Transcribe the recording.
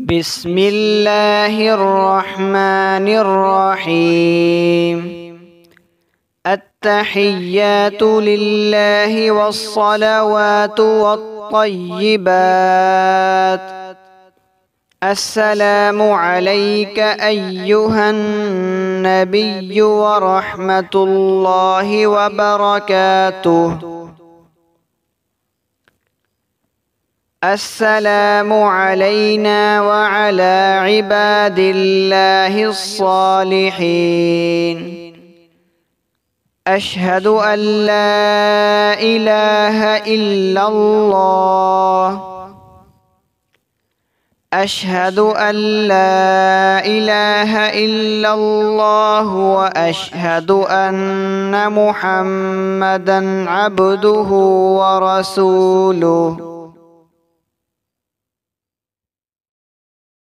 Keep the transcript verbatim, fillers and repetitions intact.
بسم الله الرحمن الرحيم. التحيات لله والصلوات والطيبات. السلام عليك أيها النبي ورحمة الله وبركاته. السلام علينا وعلى عباد الله الصالحين. أشهد أن لا إله إلا الله. أشهد أن لا إله إلا الله وأشهد أن محمدًا عبده ورسوله.